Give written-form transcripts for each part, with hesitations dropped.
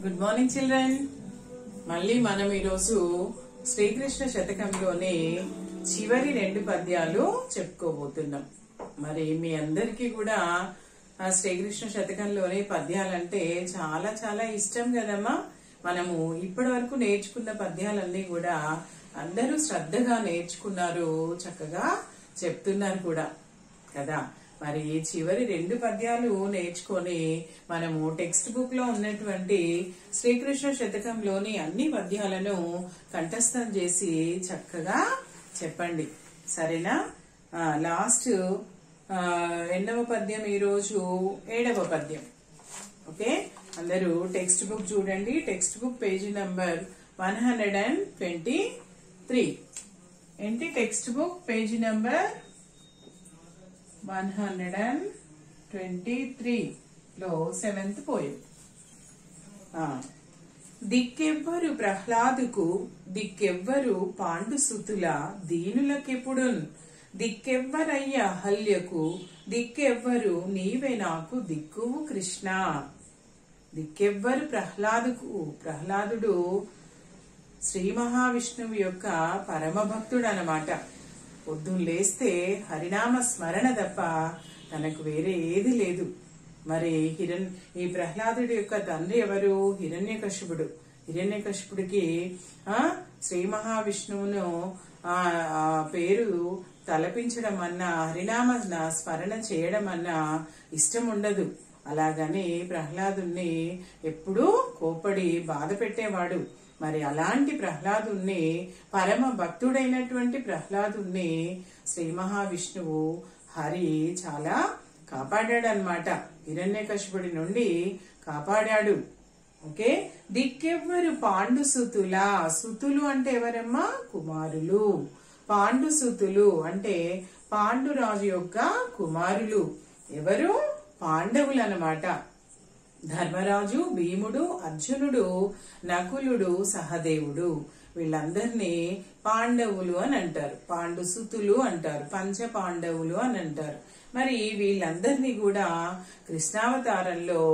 Good morning children. మళ్ళీ మనం ఈరోజు శ్రీకృష్ణ శతకంలోనే చివరి 2 పద్యాలు చెప్పుకోబోతున్నాం. మరి మీ అందరికీ కూడా ఆ శ్రీకృష్ణ శతకంలోని పద్యాలంటే చాలా చాలా ఇష్టం కదమ్మా. మనము ఇప్పటి వరకు నేర్చుకున్న పద్యాలన్నీ కూడా అందరూ శ్రద్ధగా నేర్చుకున్నారు, చక్కగా చెప్తున్నారు కూడా కదా. మరి చివరి 2 పద్యాలు నేర్చుకొని మనము టెక్స్ట్ బుక్ లో ఉన్నటువంటి శ్రీకృష్ణ శతకంలోని అన్ని పద్యాలను కంఠస్థం చేసి చక్కగా చెప్పండి, సరేనా? లాస్ట్ 8వ పద్యం, ఈరోజు 7వ పద్యం. ఓకే, అందరూ టెక్స్ట్ బుక్ చూడండి. Text book page number 123. ఏంటి టెక్స్ట్ బుక్ పేజీ నంబర్ 123 లో 7th పోయం. దిక్కెవ్వరు ప్రహ్లాదుకు, దిక్కెవ్వరు పాండుసుతుల దీనులకెప్పుడున్, దిక్కెవ్వరయ్య అహల్యకు, దిక్కెవ్వరు నీవే నాకు దిక్కువు కృష్ణ. దిక్కెవ్వరు ప్రహ్లాదుకు, ప్రహ్లాదుడు శ్రీ మహావిష్ణువు యొక్క పరమ భక్తుడు అన్నమాట. పొద్దున్న లేస్తే హరినామ స్మరణ తప్ప తనకు వేరే ఏది లేదు. మరి ఈ ప్రహ్లాదుడి యొక్క తండ్రి ఎవరు? హిరణ్యకశిపుడు. హిరణ్యకశిపుడికి శ్రీ మహావిష్ణువును ఆ పేరు తలపించడం అన్నా, హరినామ స్మరణ చేయడం అన్నా ఇష్టం ఉండదు. అలాగని ప్రహ్లాదుని ఎప్పుడూ కోపడి బాధ పెట్టేవాడు. మరి అలాంటి ప్రహ్లాదుని, పరమ భక్తుడైనటువంటి ప్రహ్లాదుని శ్రీ మహావిష్ణువు హరి చాలా కాపాడాడనమాట. హిరణ్యకశిపుడి నుండి కాపాడాడు. ఓకే, దిక్కెవ్వరు పాండుసుతుల, సుతులు అంటే ఎవరమ్మా? కుమారులు. పాండుసుతులు అంటే పాండురాజు యొక్క కుమారులు. ఎవరు? పాండవులు అన్నమాట. ధర్మరాజు, భీముడు, అర్జునుడు, నకులుడు, సహదేవుడు, వీళ్ళందరినీ పాండవులు అని అంటారు. పాండుసుతులు అంటారు, పంచ పాండవులు అని అంటారు. మరి వీళ్ళందరినీ కూడా కృష్ణావతారంలో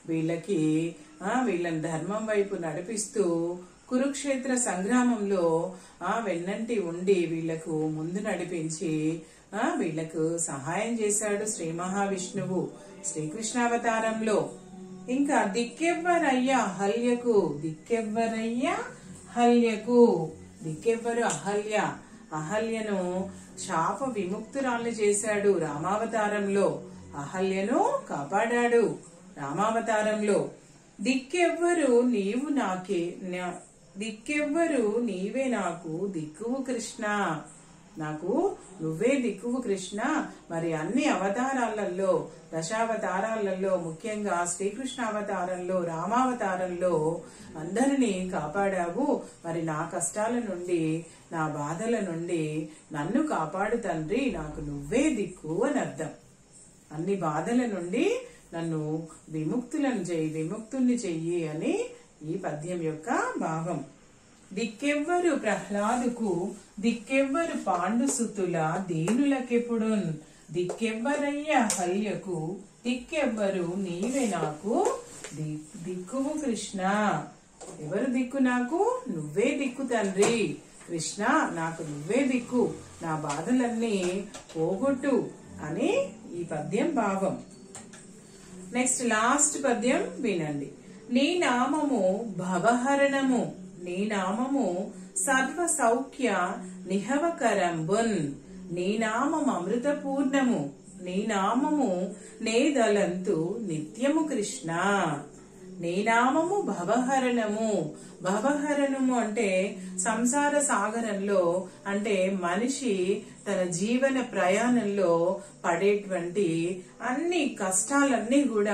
వీళ్ళని ధర్మం వైపు నడిపిస్తూ కురుక్షేత్ర సంగ్రామంలో వెన్నంటి ఉండి వీళ్లకు ముందు నడిపించి వీళ్లకు సహాయం చేశాడు శ్రీ మహావిష్ణువు శ్రీకృష్ణావతారంలో. ఇంకా దిక్కెవ్వరయ్యా అహల్యకు, దిక్కెవ్వరయ్యా అహల్యకు, దిక్కెవ్వరు? అహల్య. అహల్యను శాప విముక్తురాల్ని చేశాడు రామావతారంలో. అహల్యను కాపాడాడు రామావతారంలో. దిక్కెవ్వరు నీవు నాకే, దిక్కెవ్వరు నీవే నాకు దిక్కువు కృష్ణ. నాకు నువ్వే దిక్కువు కృష్ణ. మరి అన్ని అవతారాలలో, దశావతారాలలో, ముఖ్యంగా శ్రీకృష్ణ అవతారంలో, రామావతారంలో అందరినీ కాపాడావు. మరి నా కష్టాల నుండి, నా బాధల నుండి నన్ను కాపాడు తండ్రి, నాకు నువ్వే దిక్కు అని అర్థం. అన్ని బాధల నుండి నన్ను విముక్తుల్ని చెయ్యి అని ఈ పద్యం యొక్క భావం. దిక్కెవ్వరు ప్రహ్లాదుకు, దిక్కెవ్వరు పాండుసుతుల దీనులకెప్పుడున్, దిక్కెవ్వరయ్య హల్యకు, దిక్కెవ్వరు నీవే నాకు దిక్కువు కృష్ణ. ఎవరు దిక్కు నాకు? నువ్వే దిక్కు తండ్రి. కృష్ణ, నాకు నువ్వే దిక్కు, నా బాధలన్నీ పోగొట్టు అని ఈ పద్యం భావం. నెక్స్ట్ లాస్ట్ పద్యం వినండి. నీ నామము భవహరణము, నీ నామము సర్వ సౌఖ్య నిహవకరంబున్, నీ నామము అమృతపూర్ణము, నీ నామము నేదలంతు నిత్యము కృష్ణ. నీ నామము భవహరణము. భవహరణము అంటే సంసార సాగరంలో, అంటే మనిషి తన జీవన ప్రయాణంలో పడేటువంటి అన్ని కష్టాలన్నీ కూడా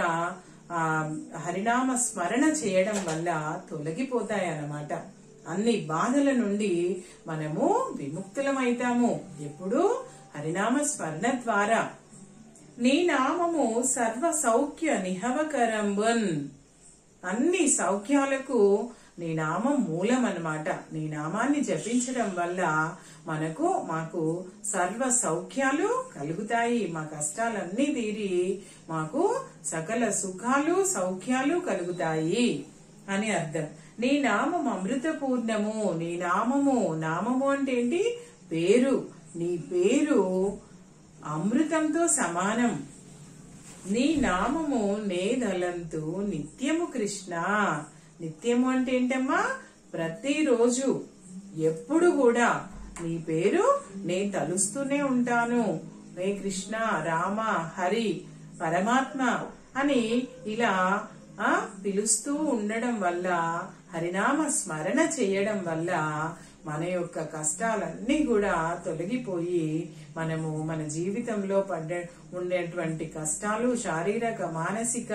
హరినామ స్మరణ చేయడం వల్ల తొలగిపోతాయన్నమాట. అన్ని బాధల నుండి మనము విముక్తులమైతాము ఎప్పుడు? హరినామ స్మరణ ద్వారా. నీ నామము సర్వ సౌఖ్య నిహవకరంబన్, అన్ని సౌఖ్యాలకు నీ నామం మూలం అన్నమాట. నీ నామాన్ని జపించడం వల్ల మాకు సర్వ సౌఖ్యాలు కలుగుతాయి. మా కష్టాలన్నీ తీరి మాకు సకల సుఖాలు సౌఖ్యాలు కలుగుతాయి అని అర్థం. నీ నామం అమృతపూర్ణము. నీ నామము అంటే ఏంటి? పేరు. నీ పేరు అమృతంతో సమానం. నీ నామము నేదలంతు నిత్యము కృష్ణ. నిత్యము అంటే ఏంటమ్మా? ప్రతిరోజు, ఎప్పుడు కూడా నీ పేరు నేను తలుస్తూనే ఉంటాను. హే కృష్ణ, రామ, హరి, పరమాత్మ అని ఇలా పిలుస్తూ ఉండడం వల్ల, హరినామ స్మరణ చేయడం వల్ల మన యొక్క కష్టాలన్నీ కూడా తొలగిపోయి మనము మన జీవితంలో ఉండేటువంటి కష్టాలు, శారీరక, మానసిక,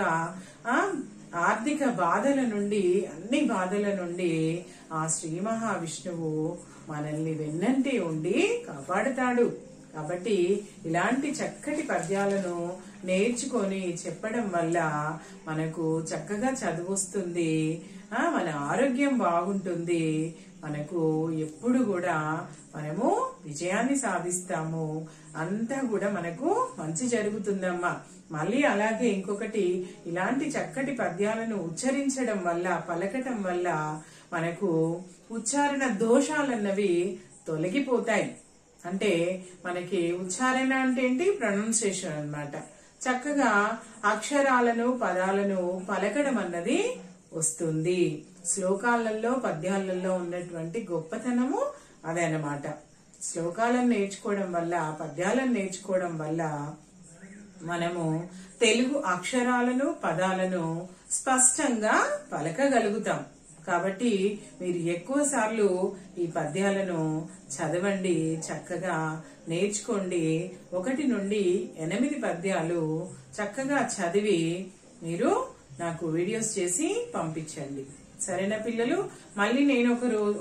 ఆర్థిక బాధల నుండి, అన్ని బాధల నుండి ఆ శ్రీ మహావిష్ణువు మనల్ని వెన్నంటి ఉండి కాపాడుతాడు. కాబట్టి ఇలాంటి చక్కటి పద్యాలను నేర్చుకొని చెప్పడం వల్ల మనకు చక్కగా చదువొస్తుంది, మన ఆరోగ్యం బాగుంటుంది, మనకు ఎప్పుడు కూడా మనము విజయాన్ని సాధిస్తాము, అంతా కూడా మనకు మంచి జరుగుతుందమ్మా. మళ్ళీ అలాగే ఇంకొకటి, ఇలాంటి చక్కటి పద్యాలను ఉచ్చరించడం వల్ల, పలకటం వల్ల మనకు ఉచ్చారణ దోషాలన్నవి తొలగిపోతాయి. అంటే మనకి ఉచ్చారణ అంటే ఏంటి? ప్రొనౌన్సియేషన్ అన్నమాట. చక్కగా అక్షరాలను, పదాలను పలకడం అన్నది వస్తుంది. శ్లోకాలలో, పద్యాలలో ఉన్నటువంటి గొప్పతనము అదే అన్నమాట. శ్లోకాలను నేర్చుకోవడం వల్ల, పద్యాలను నేర్చుకోవడం వల్ల మనము తెలుగు అక్షరాలను, పదాలను స్పష్టంగా పలకగలుగుతాం. కాబట్టి మీరు ఎక్కువ సార్లు ఈ పద్యాలను చదవండి, చక్కగా నేర్చుకోండి. 1 నుండి 8 పద్యాలు చక్కగా చదివి మీరు నాకు వీడియోస్ చేసి పంపించండి. సరేనా పిల్లలు? మళ్ళీ నేను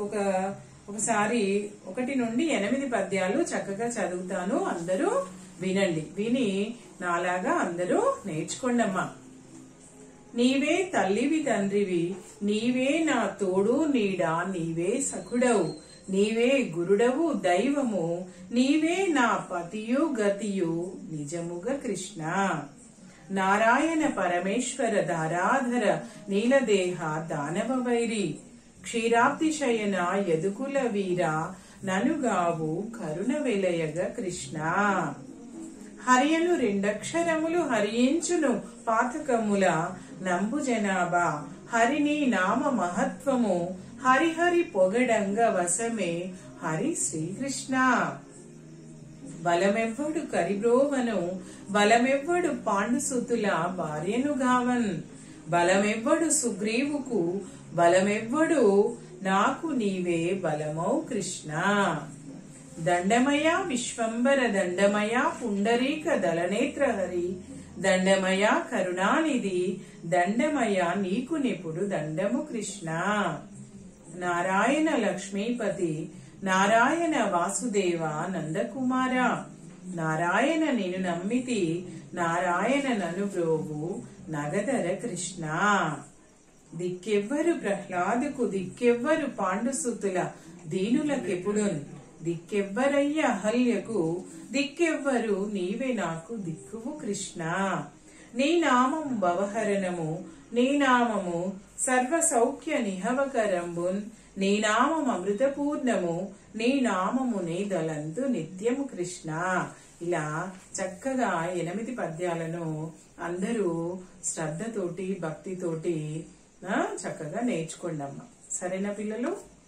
ఒకసారి 1 నుండి 8 పద్యాలు చక్కగా చదువుతాను. అందరూ వినండి. విని నాలాగా అందరూ నేర్చుకోండి అమ్మా. నీవే తల్లివి తండ్రివి, నీవే నా తోడు నీడ, నీవే సఖుడవు, నీవే గురుడవు దైవము, నీవే నా పతియు గతియు నిజముగ కృష్ణ. నారాయణ పరమేశ్వర ధారాధర నీలదేహ దానవ వైరి, క్షీరాబ్ది శయన యదుకుల వీర, ననుగావు కరుణ వెలయగ కృష్ణ. హరియను 2 అక్షరములు హరియించును పాతకముల నంబు జనాభా, హరిని నామ మహత్వము, హరిహరి పొగడంగ వశమే హరి శ్రీకృష్ణ. బలమెవ్వడు కరిబ్రోవను, బలమెవ్వడు పాండుసుతుల భార్యను గావన్, బలమెవ్వడు సుగ్రీవుకు, బలమెవ్వడు నాకు నీవే బలమౌ కృష్ణ. దండమయ విశ్వంబర దండమయ పుండరీక దళనేత్ర హరి, దండమయ కరుణానిధి, దండమయ నీకు నిపుడు దండము కృష్ణ. నారాయణ లక్ష్మీపతి, నారాయణ వాసుదేవ నందకుమార, నారాయణ నిన్ను నమ్మితి, నారాయణ నను బ్రోవు నగదర కృష్ణ. దిక్కెవ్వరు ప్రహ్లాదుకు, దిక్కెవ్వరు పాండుసుతుల దీనులకెప్పుడున్, దిక్కెవ్వరయ్య అహల్యకు, దిక్కెవ్వరు నీవే నాకు దిక్కువు కృష్ణ. నీ నామము భవహరణము, నీ నామము సర్వ సౌఖ్య నిహవకరంబున్, నీ నామము అమృతపూర్ణము, నీ నామము నేదలంతు నిత్యము కృష్ణ. ఇలా చక్కగా 8 పద్యాలను అందరూ శ్రద్ధతోటి, భక్తితోటి చక్కగా నేర్చుకోండి అమ్మా. సరేనా పిల్లలు?